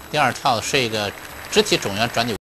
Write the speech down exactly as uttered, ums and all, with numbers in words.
第二套是一个肢体肿圆转体。